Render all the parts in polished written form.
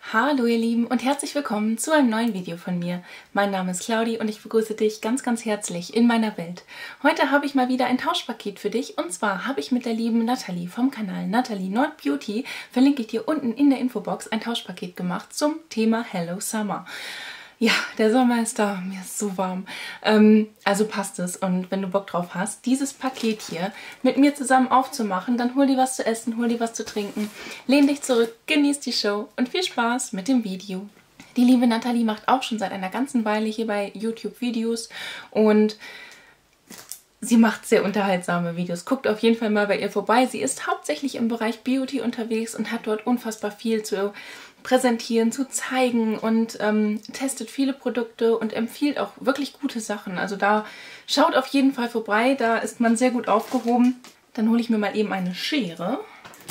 Hallo ihr Lieben und herzlich willkommen zu einem neuen Video von mir. Mein Name ist Claudi und ich begrüße dich ganz, ganz herzlich in meiner Welt. Heute habe ich mal wieder ein Tauschpaket für dich und zwar habe ich mit der lieben Nathalie vom Kanal Nathalie Nord Beauty, verlinke ich dir unten in der Infobox, ein Tauschpaket gemacht zum Thema Hello Summer. Ja, der Sommer ist da, mir ist so warm. Also passt es und wenn du Bock drauf hast, dieses Paket hier mit mir zusammen aufzumachen, dann hol dir was zu essen, hol dir was zu trinken, lehn dich zurück, genieß die Show und viel Spaß mit dem Video. Die liebe Nathalie macht auch schon seit einer ganzen Weile hier bei YouTube Videos und sie macht sehr unterhaltsame Videos. Guckt auf jeden Fall mal bei ihr vorbei. Sie ist hauptsächlich im Bereich Beauty unterwegs und hat dort unfassbar viel zu präsentieren, zu zeigen und testet viele Produkte und empfiehlt auch wirklich gute Sachen. Also da schaut auf jeden Fall vorbei, da ist man sehr gut aufgehoben. Dann hole ich mir mal eben eine Schere.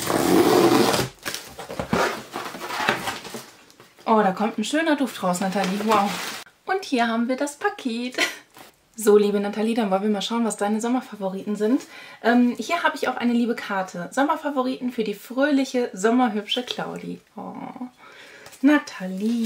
Oh, da kommt ein schöner Duft raus, Nathalie. Wow. Und hier haben wir das Paket. So, liebe Nathalie, dann wollen wir mal schauen, was deine Sommerfavoriten sind. Hier habe ich auch eine liebe Karte. Sommerfavoriten für die fröhliche, sommerhübsche Claudi. Oh, Nathalie.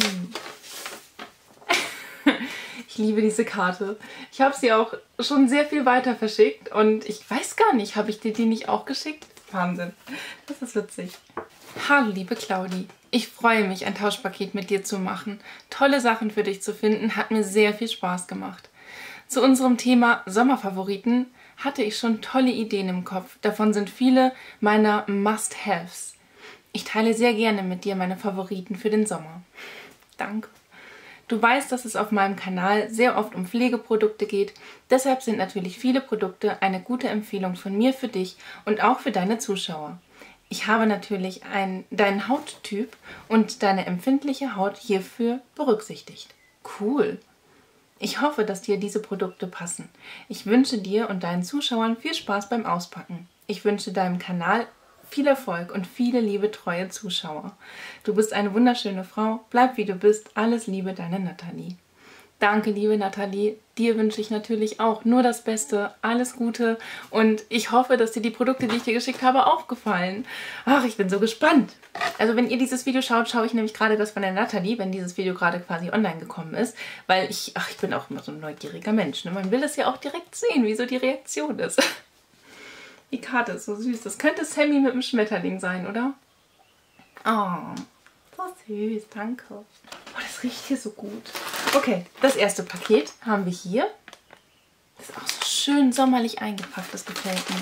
Ich liebe diese Karte. Ich habe sie auch schon sehr viel weiter verschickt und ich weiß gar nicht, habe ich dir die nicht auch geschickt? Wahnsinn, das ist witzig. Hallo, liebe Claudi. Ich freue mich, ein Tauschpaket mit dir zu machen. Tolle Sachen für dich zu finden, hat mir sehr viel Spaß gemacht. Zu unserem Thema Sommerfavoriten hatte ich schon tolle Ideen im Kopf. Davon sind viele meiner Must-Haves. Ich teile sehr gerne mit dir meine Favoriten für den Sommer. Danke. Du weißt, dass es auf meinem Kanal sehr oft um Pflegeprodukte geht. Deshalb sind natürlich viele Produkte eine gute Empfehlung von mir für dich und auch für deine Zuschauer. Ich habe natürlich deinen Hauttyp und deine empfindliche Haut hierfür berücksichtigt. Cool! Ich hoffe, dass dir diese Produkte passen. Ich wünsche dir und deinen Zuschauern viel Spaß beim Auspacken. Ich wünsche deinem Kanal viel Erfolg und viele liebe, treue Zuschauer. Du bist eine wunderschöne Frau. Bleib wie du bist. Alles Liebe, deine Nathalie. Danke, liebe Nathalie. Dir wünsche ich natürlich auch nur das Beste, alles Gute und ich hoffe, dass dir die Produkte, die ich dir geschickt habe, auch gefallen. Ach, ich bin so gespannt. Also wenn ihr dieses Video schaut, schaue ich nämlich gerade das von der Nathalie, wenn dieses Video gerade quasi online gekommen ist, weil ich bin auch immer so ein neugieriger Mensch. Ne? Man will es ja auch direkt sehen, wie so die Reaktion ist. Die Karte ist so süß. Das könnte Sammy mit dem Schmetterling sein, oder? Oh, so süß, danke. Oh, das riecht hier so gut. Okay, das erste Paket haben wir hier. Das ist auch so schön sommerlich eingepackt, das gefällt mir.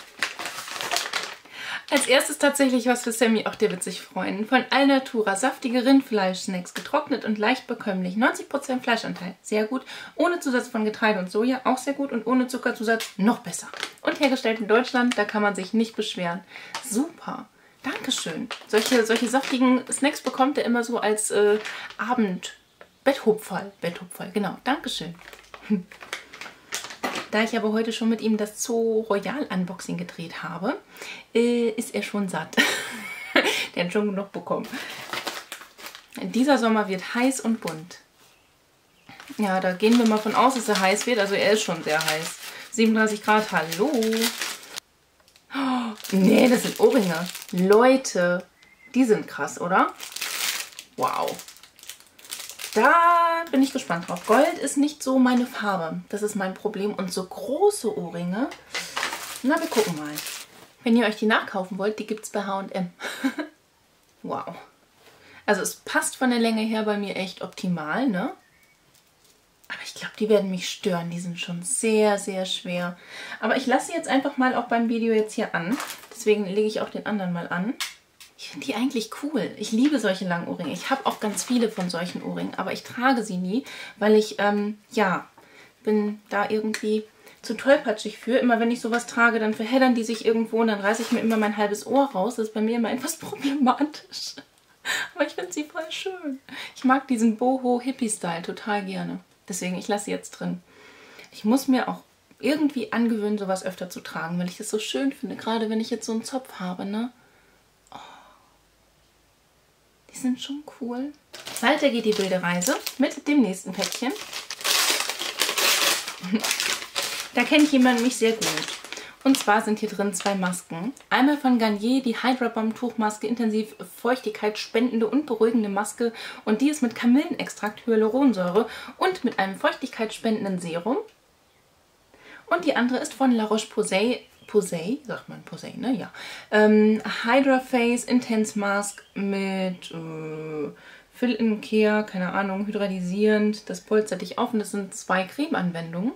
Als erstes tatsächlich was für Sammy, auch der wird sich freuen. Von Alnatura, saftige Rindfleischsnacks, getrocknet und leicht bekömmlich. 90% Fleischanteil, sehr gut. Ohne Zusatz von Getreide und Soja, auch sehr gut. Und ohne Zuckerzusatz, noch besser. Und hergestellt in Deutschland, da kann man sich nicht beschweren. Super, dankeschön. Solche saftigen Snacks bekommt er immer so als Betthupferl, genau, dankeschön. Da ich aber heute schon mit ihm das Zoo Royal Unboxing gedreht habe, ist er schon satt. Der hat schon genug bekommen. Dieser Sommer wird heiß und bunt. Ja, da gehen wir mal von aus, dass er heiß wird. Also er ist schon sehr heiß. 37 Grad, hallo. Oh, nee, das sind Ohrringe. Leute, die sind krass, oder? Wow. Da bin ich gespannt drauf. Gold ist nicht so meine Farbe. Das ist mein Problem. Und so große Ohrringe, na, wir gucken mal. Wenn ihr euch die nachkaufen wollt, die gibt es bei H&M. Wow. Also es passt von der Länge her bei mir echt optimal, ne? Aber ich glaube, die werden mich stören. Die sind schon sehr, sehr schwer. Aber ich lasse sie jetzt einfach mal auch beim Video jetzt hier an. Deswegen lege ich auch den anderen mal an. Ich finde die eigentlich cool. Ich liebe solche langen Ohrringe. Ich habe auch ganz viele von solchen Ohrringen, aber ich trage sie nie, weil ich, ja, bin da irgendwie zu tollpatschig für. Immer wenn ich sowas trage, dann verheddern die sich irgendwo und dann reiße ich mir immer mein halbes Ohr raus. Das ist bei mir immer etwas problematisch. Aber ich finde sie voll schön. Ich mag diesen Boho-Hippie-Style total gerne. Deswegen, ich lasse sie jetzt drin. Ich muss mir auch irgendwie angewöhnen, sowas öfter zu tragen, weil ich das so schön finde. Gerade wenn ich jetzt so einen Zopf habe, ne? Die sind schon cool. Weiter geht die wilde Reise mit dem nächsten Päckchen. Da kenne ich jemanden mich sehr gut. Und zwar sind hier drin 2 Masken. Einmal von Garnier die Hydra Bomb Tuchmaske, intensiv Feuchtigkeit spendende und beruhigende Maske. Und die ist mit Kamillenextrakt, Hyaluronsäure und mit einem feuchtigkeitsspendenden Serum. Und die andere ist von La Roche-Posay. Posay, sagt man Posay, ne? Ja. Hydra Face Intense Mask mit Fill-in Care, keine Ahnung, hydralisierend. Das polstert dich auf und das sind 2 Cremeanwendungen.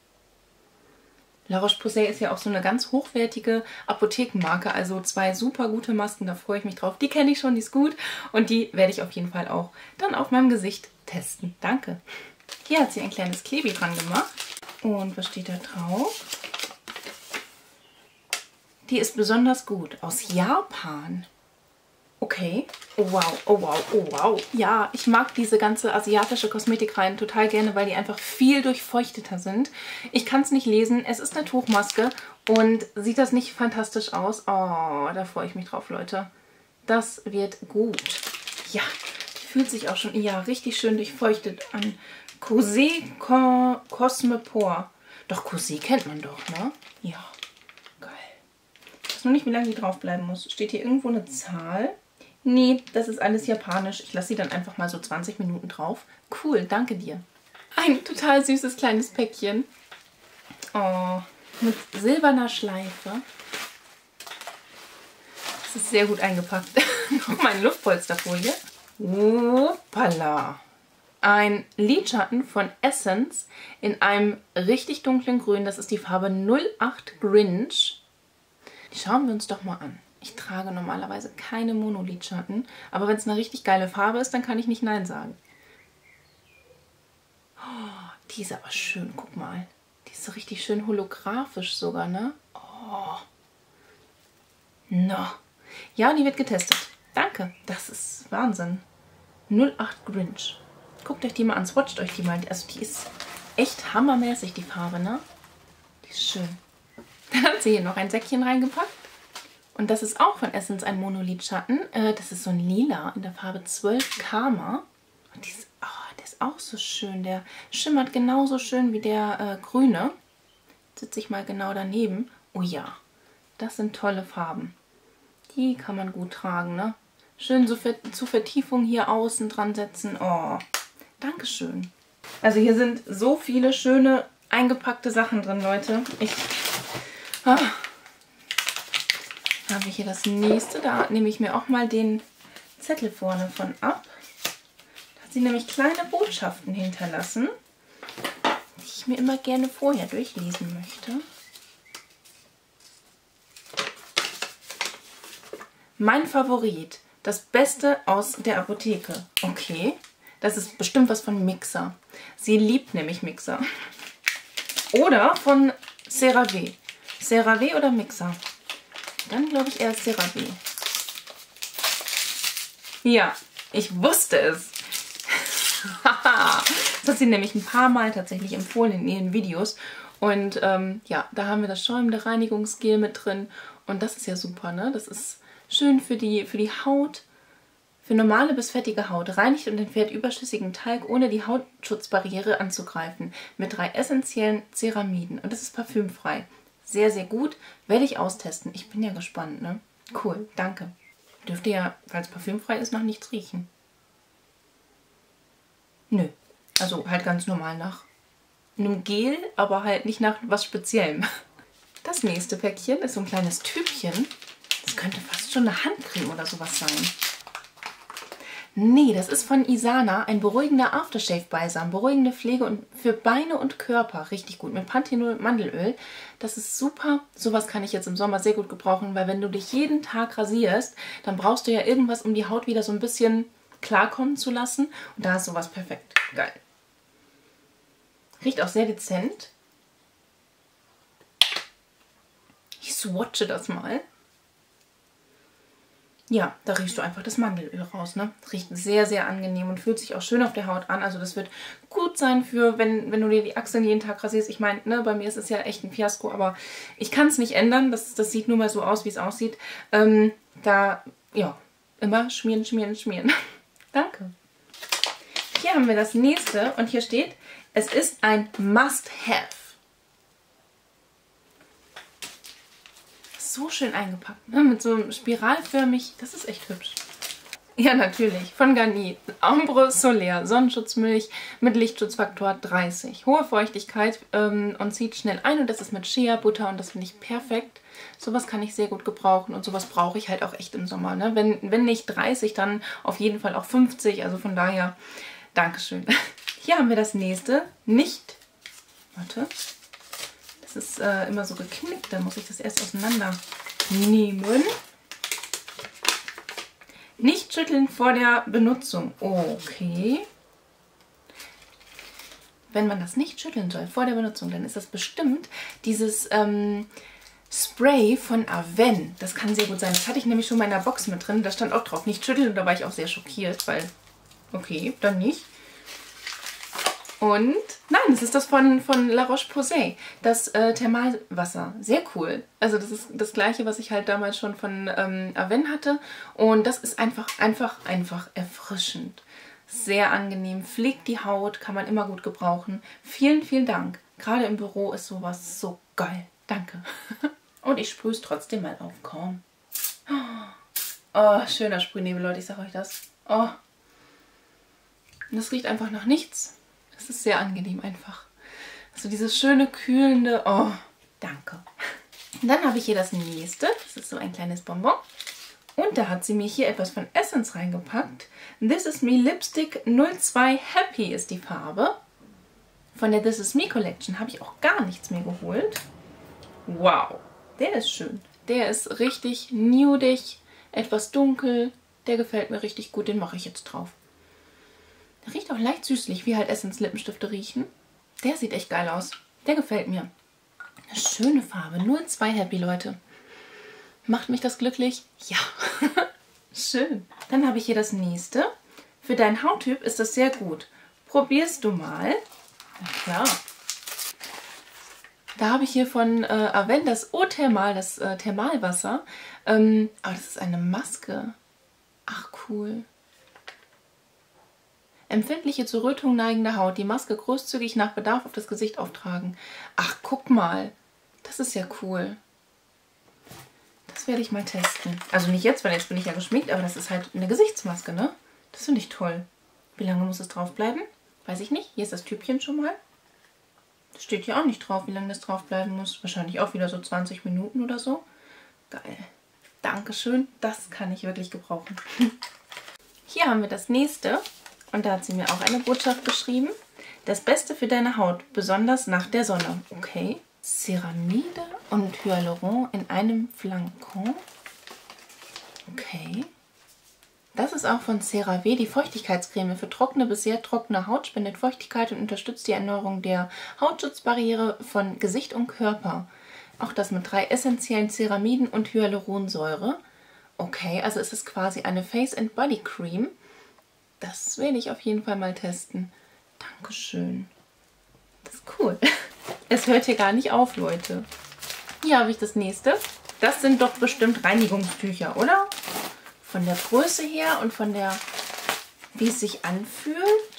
La Roche-Posay ist ja auch so eine ganz hochwertige Apothekenmarke, also 2 super gute Masken, da freue ich mich drauf. Die kenne ich schon, die ist gut und die werde ich auf jeden Fall auch dann auf meinem Gesicht testen. Danke. Hier hat sie ein kleines Klebi dran gemacht. Und was steht da drauf? Die ist besonders gut. Aus Japan. Okay. Oh wow, oh wow, oh wow. Ja, ich mag diese ganze asiatische Kosmetikreihen total gerne, weil die einfach viel durchfeuchteter sind. Ich kann es nicht lesen. Es ist eine Tuchmaske und sieht das nicht fantastisch aus? Oh, da freue ich mich drauf, Leute. Das wird gut. Ja, die fühlt sich auch schon ja richtig schön durchfeuchtet an. Cosé Cosme Pore. Doch, Cosé kennt man doch, ne? Ja, geil. Ich weiß nur nicht, wie lange die drauf bleiben muss. Steht hier irgendwo eine Zahl? Nee, das ist alles japanisch. Ich lasse sie dann einfach mal so 20 Minuten drauf. Cool, danke dir. Ein total süßes kleines Päckchen. Oh, mit silberner Schleife. Das ist sehr gut eingepackt. Noch meine Luftpolsterfolie. Hoppala. Ein Lidschatten von Essence in einem richtig dunklen Grün. Das ist die Farbe 08 Grinch. Die schauen wir uns doch mal an. Ich trage normalerweise keine Monolidschatten, aber wenn es eine richtig geile Farbe ist, dann kann ich nicht Nein sagen. Oh, die ist aber schön, guck mal. Die ist so richtig schön holographisch sogar, ne? Oh. No. Ja, die wird getestet. Danke, das ist Wahnsinn. 08 Grinch. Guckt euch die mal an, swatcht euch die mal. Also die ist echt hammermäßig, die Farbe, ne? Die ist schön. Dann hat sie hier noch ein Säckchen reingepackt. Und das ist auch von Essence ein Monolidschatten. Das ist so ein Lila in der Farbe 12 Karma. Und der ist auch so schön. Der schimmert genauso schön wie der grüne. Sitze ich mal genau daneben. Oh ja, das sind tolle Farben. Die kann man gut tragen, ne? Schön so zur Vertiefung hier außen dran setzen. Oh, Dankeschön. Also hier sind so viele schöne eingepackte Sachen drin, Leute. Habe ich hier das nächste. Da nehme ich mir auch mal den Zettel vorne von ab. Da hat sie nämlich kleine Botschaften hinterlassen, die ich mir immer gerne vorher durchlesen möchte. Mein Favorit. Das Beste aus der Apotheke. Okay, das ist bestimmt was von Mixer. Sie liebt nämlich Mixer. Oder von CeraVe. CeraVe oder Mixer? Dann glaube ich eher CeraVe. Ja, ich wusste es. Das hat sie nämlich ein paar Mal tatsächlich empfohlen in ihren Videos. Und ja, da haben wir das schäumende Reinigungsgel mit drin. Und das ist ja super, ne? Das ist schön für die Haut. Für normale bis fettige Haut. Reinigt und entfernt überschüssigen Talg, ohne die Hautschutzbarriere anzugreifen. Mit 3 essentiellen Ceramiden. Und das ist parfümfrei. Sehr, sehr gut. Werde ich austesten. Ich bin ja gespannt, ne? Cool, danke. Dürfte ja, weil es parfümfrei ist, nach nichts riechen. Nö. Also halt ganz normal nach einem Gel, aber halt nicht nach was Speziellem. Das nächste Päckchen ist so ein kleines Tübchen. Das könnte fast schon eine Handcreme oder sowas sein. Nee, das ist von Isana, ein beruhigender Aftershave-Balsam, beruhigende Pflege und für Beine und Körper, richtig gut, mit Panthenol Mandelöl. Das ist super, sowas kann ich jetzt im Sommer sehr gut gebrauchen, weil wenn du dich jeden Tag rasierst, dann brauchst du ja irgendwas, um die Haut wieder so ein bisschen klarkommen zu lassen. Und da ist sowas perfekt, geil. Riecht auch sehr dezent. Ich swatche das mal. Ja, da riechst du einfach das Mandelöl raus, ne? Riecht sehr, sehr angenehm und fühlt sich auch schön auf der Haut an. Also das wird gut sein für, wenn du dir die Achseln jeden Tag rasierst. Ich meine, ne, bei mir ist es ja echt ein Fiasko, aber ich kann es nicht ändern. Das sieht nur mal so aus, wie es aussieht. Da, ja, immer schmieren, schmieren, schmieren. Danke. Hier haben wir das nächste und hier steht, es ist ein Must-Have. so schön eingepackt, ne? Mit so spiralförmig. Das ist echt hübsch. Ja, natürlich. Von Garnier. Ambre Solaire. Sonnenschutzmilch mit Lichtschutzfaktor 30. Hohe Feuchtigkeit und zieht schnell ein. Und das ist mit Shea Butter und das finde ich perfekt. Sowas kann ich sehr gut gebrauchen und sowas brauche ich halt auch echt im Sommer. Ne? Wenn nicht 30, dann auf jeden Fall auch 50. Also von daher, Dankeschön. Hier haben wir das nächste. Nicht... Warte. Das ist immer so geknickt. Dann muss ich das erst auseinander nehmen. Nicht schütteln vor der Benutzung. Okay. Wenn man das nicht schütteln soll vor der Benutzung, dann ist das bestimmt dieses Spray von Avène. Das kann sehr gut sein. Das hatte ich nämlich schon mal in der Box mit drin. Da stand auch drauf, nicht schütteln. Und da war ich auch sehr schockiert, weil, okay, dann nicht. Und, nein, das ist das von La Roche-Posay. Das Thermalwasser. Sehr cool. Also das ist das gleiche, was ich halt damals schon von Avène hatte. Und das ist einfach erfrischend. Sehr angenehm. Pflegt die Haut, kann man immer gut gebrauchen. Vielen, vielen Dank. Gerade im Büro ist sowas so geil. Danke. Und ich sprühe es trotzdem mal auf. Komm. Oh, schöner Sprühnebel, Leute. Ich sage euch das. Oh. Und das riecht einfach nach nichts. Das ist sehr angenehm einfach. Also dieses schöne, kühlende... Oh, danke. Und dann habe ich hier das nächste. Das ist so ein kleines Bonbon. Und da hat sie mir hier etwas von Essence reingepackt. This Is Me Lipstick 02 Happy ist die Farbe. Von der This Is Me Collection habe ich auch gar nichts mehr geholt. Wow, der ist schön. Der ist richtig nudig, etwas dunkel. Der gefällt mir richtig gut, den mache ich jetzt drauf. Der riecht auch leicht süßlich, wie halt Essence Lippenstifte riechen. Der sieht echt geil aus. Der gefällt mir. Eine schöne Farbe. 02 Happy, Leute. Macht mich das glücklich? Ja. Schön. Dann habe ich hier das nächste. Für deinen Hauttyp ist das sehr gut. Probierst du mal. Na klar. Da habe ich hier von Avène das Eau-Thermal, das Thermalwasser. Aber das ist eine Maske. Ach, cool. Empfindliche zur Rötung neigende Haut. Die Maske großzügig nach Bedarf auf das Gesicht auftragen. Ach, guck mal. Das ist ja cool. Das werde ich mal testen. Also nicht jetzt, weil jetzt bin ich ja geschminkt, aber das ist halt eine Gesichtsmaske, ne? Das finde ich toll. Wie lange muss es drauf bleiben? Weiß ich nicht. Hier ist das Typchen schon mal. Das steht hier auch nicht drauf, wie lange das drauf bleiben muss. Wahrscheinlich auch wieder so 20 Minuten oder so. Geil. Dankeschön. Das kann ich wirklich gebrauchen. Hier haben wir das nächste. Und da hat sie mir auch eine Botschaft geschrieben. Das Beste für deine Haut, besonders nach der Sonne. Okay. Ceramide und Hyaluron in einem Flakon. Okay. Das ist auch von CeraVe, die Feuchtigkeitscreme für trockene bis sehr trockene Haut, spendet Feuchtigkeit und unterstützt die Erneuerung der Hautschutzbarriere von Gesicht und Körper. Auch das mit 3 essentiellen Ceramiden und Hyaluronsäure. Okay, also es ist quasi eine Face and Body Cream. Das werde ich auf jeden Fall mal testen. Dankeschön. Das ist cool. Es hört hier gar nicht auf, Leute. Hier habe ich das nächste. Das sind doch bestimmt Reinigungstücher, oder? Von der Größe her und von der, wie es sich anfühlt.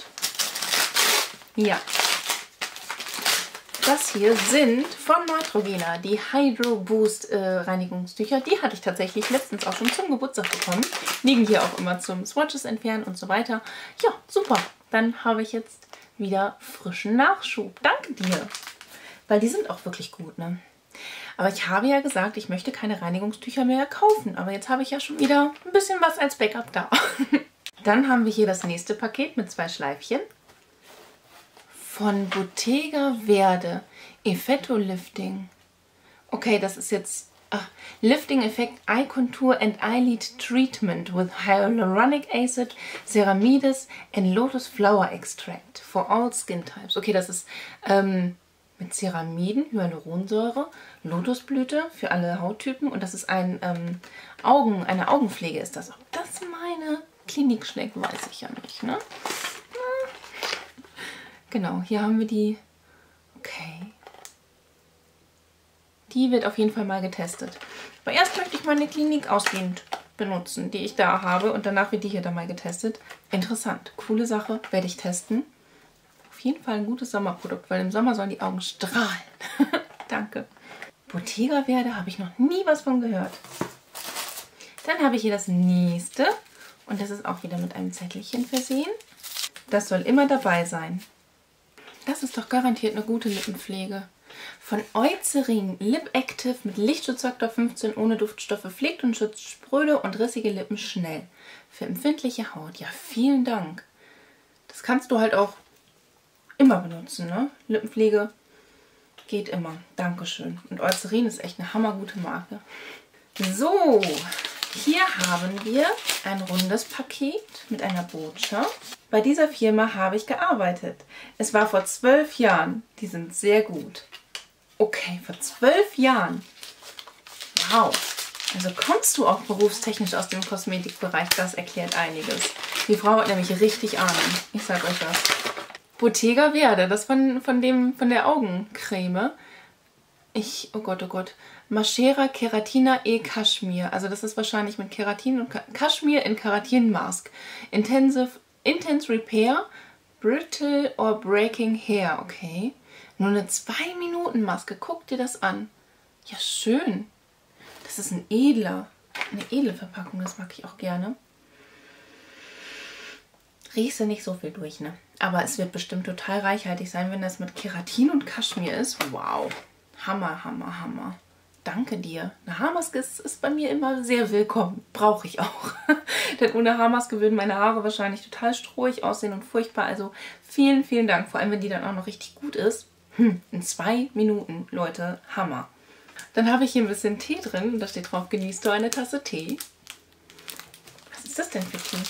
Ja. Das hier sind von Neutrogena, die Hydro Boost Reinigungstücher. Die hatte ich tatsächlich letztens auch schon zum Geburtstag bekommen. Liegen hier auch immer zum Swatches entfernen und so weiter. Ja, super. Dann habe ich jetzt wieder frischen Nachschub. Danke dir. Weil die sind auch wirklich gut, ne? Aber ich habe ja gesagt, ich möchte keine Reinigungstücher mehr kaufen. Aber jetzt habe ich ja schon wieder ein bisschen was als Backup da. Dann haben wir hier das nächste Paket mit 2 Schleifchen. Von Bottega Verde. Effetto Lifting. Okay, das ist jetzt... Lifting Effect Eye Contour and Eyelid Treatment with Hyaluronic Acid, Ceramides and Lotus Flower Extract for all skin types. Okay, das ist... mit Ceramiden, Hyaluronsäure, Lotusblüte für alle Hauttypen und das ist eine Augenpflege ist das. Ob das meine Klinik schlägt, weiß ich ja nicht, ne? Genau, hier haben wir die. Okay. Die wird auf jeden Fall mal getestet. Aber erst möchte ich meine Klinik ausgehend benutzen, die ich da habe und danach wird die hier dann mal getestet. Interessant, coole Sache, werde ich testen. Auf jeden Fall ein gutes Sommerprodukt, weil im Sommer sollen die Augen strahlen. Danke. Bottega Verde habe ich noch nie was von gehört. Dann habe ich hier das nächste. Und das ist auch wieder mit einem Zettelchen versehen. Das soll immer dabei sein. Das ist doch garantiert eine gute Lippenpflege. Von Eucerin Lip Active mit Lichtschutzfaktor 15 ohne Duftstoffe pflegt und schützt spröde und rissige Lippen schnell. Für empfindliche Haut. Ja, vielen Dank. Das kannst du halt auch immer benutzen, ne? Lippenpflege geht immer. Dankeschön. Und Eucerin ist echt eine hammergute Marke. So, hier haben wir ein rundes Paket mit einer Botschaft. Bei dieser Firma habe ich gearbeitet. Es war vor 12 Jahren. Die sind sehr gut. Okay, vor 12 Jahren. Wow. Also kommst du auch berufstechnisch aus dem Kosmetikbereich? Das erklärt einiges. Die Frau hat nämlich richtig Ahnung. Ich sag euch das. Bottega Verde, das von der Augencreme. Oh Gott. Maschera Keratina E Kaschmir. Also das ist wahrscheinlich mit Keratin und Kaschmir in Keratin Mask. Intense Repair, Brittle or Breaking Hair. Okay. Nur eine 2-Minuten-Maske. Guck dir das an. Ja, schön. Das ist eine edle Verpackung. Das mag ich auch gerne. Riechst du nicht so viel durch, ne? Aber es wird bestimmt total reichhaltig sein, wenn das mit Keratin und Kaschmir ist. Wow. Hammer, Hammer, Hammer. Danke dir. Eine Haarmaske ist bei mir immer sehr willkommen. Brauche ich auch. Denn ohne Haarmaske würden meine Haare wahrscheinlich total strohig aussehen und furchtbar. Also vielen, vielen Dank. Vor allem, wenn die dann auch noch richtig gut ist. In 2 Minuten, Leute. Hammer. Dann habe ich hier ein bisschen Tee drin. Da steht drauf, genießt du eine Tasse Tee. Was ist das denn für Tee?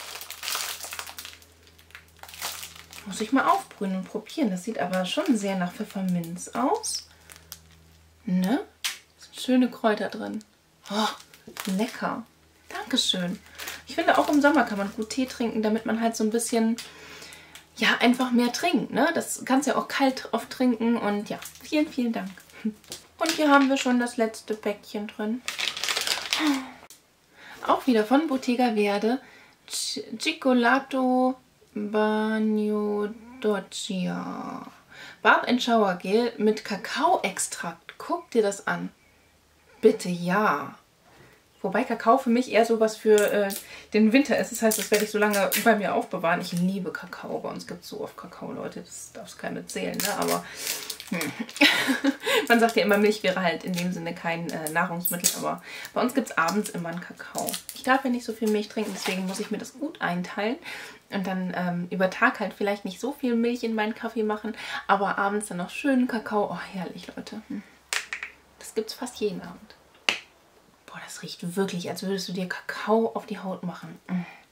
Muss ich mal aufbrühen und probieren. Das sieht aber schon sehr nach Pfefferminz aus. Ne? Sind schöne Kräuter drin. Oh, lecker. Dankeschön. Ich finde, auch im Sommer kann man gut Tee trinken, damit man halt so ein bisschen, ja, einfach mehr trinkt. Ne? Das kannst du ja auch kalt oft trinken. Und ja, vielen, vielen Dank. Und hier haben wir schon das letzte Päckchen drin. Auch wieder von Bottega Verde. Cioccolato Bagno Doccia. Barb & Shower Gel mit Kakaoextrakt. Guck dir das an. Bitte ja. Wobei Kakao für mich eher sowas für den Winter ist. Das heißt, das werde ich so lange bei mir aufbewahren. Ich liebe Kakao. Bei uns gibt es so oft Kakao, Leute. Das darf es keiner zählen, ne? Aber man sagt ja immer, Milch wäre halt in dem Sinne kein Nahrungsmittel. Aber bei uns gibt es abends immer einen Kakao. Ich darf ja nicht so viel Milch trinken, deswegen muss ich mir das gut einteilen. Und dann über Tag halt vielleicht nicht so viel Milch in meinen Kaffee machen. Aber abends dann noch schönen Kakao. Oh, herrlich, Leute. Das gibt es fast jeden Abend. Boah, das riecht wirklich, als würdest du dir Kakao auf die Haut machen.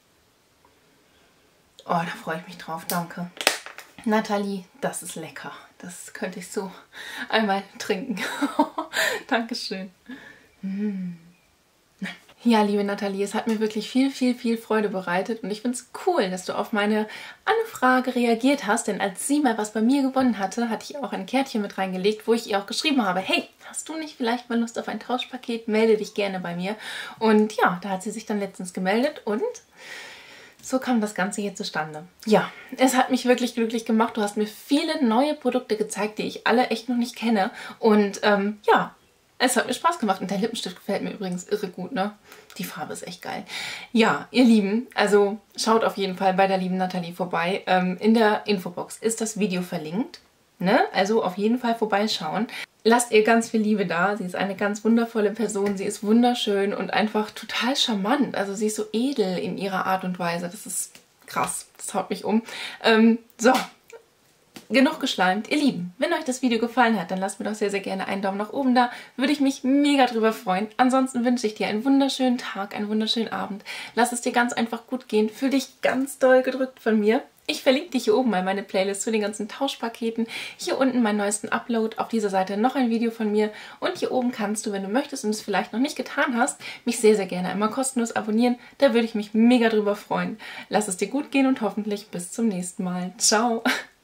Oh, da freue ich mich drauf. Danke. Nathalie, das ist lecker. Das könnte ich so einmal trinken. Dankeschön. Ja, liebe Nathalie, es hat mir wirklich viel, viel, viel Freude bereitet. Und ich finde es cool, dass du auf meine Anfrage reagiert hast. Denn als sie mal was bei mir gewonnen hatte, hatte ich auch ein Kärtchen mit reingelegt, wo ich ihr auch geschrieben habe, hey, hast du nicht vielleicht mal Lust auf ein Tauschpaket? Melde dich gerne bei mir. Und ja, da hat sie sich dann letztens gemeldet und so kam das Ganze hier zustande. Ja, es hat mich wirklich glücklich gemacht. Du hast mir viele neue Produkte gezeigt, die ich alle echt noch nicht kenne. Und ja, es hat mir Spaß gemacht. Und der Lippenstift gefällt mir übrigens irre gut, ne? Die Farbe ist echt geil. Ja, ihr Lieben, also schaut auf jeden Fall bei der lieben Nathalie vorbei. In der Infobox ist das Video verlinkt, ne? Also auf jeden Fall vorbeischauen. Lasst ihr ganz viel Liebe da. Sie ist eine ganz wundervolle Person. Sie ist wunderschön und einfach total charmant. Also sie ist so edel in ihrer Art und Weise. Das ist krass. Das haut mich um. So, genug geschleimt. Ihr Lieben, wenn euch das Video gefallen hat, dann lasst mir doch sehr, sehr gerne einen Daumen nach oben da. Würde ich mich mega drüber freuen. Ansonsten wünsche ich dir einen wunderschönen Tag, einen wunderschönen Abend. Lass es dir ganz einfach gut gehen. Fühl dich ganz doll gedrückt von mir. Ich verlinke dich hier oben mal meine Playlist zu den ganzen Tauschpaketen. Hier unten meinen neuesten Upload. Auf dieser Seite noch ein Video von mir. Und hier oben kannst du, wenn du möchtest und es vielleicht noch nicht getan hast, mich sehr, sehr gerne einmal kostenlos abonnieren. Da würde ich mich mega drüber freuen. Lass es dir gut gehen und hoffentlich bis zum nächsten Mal. Ciao!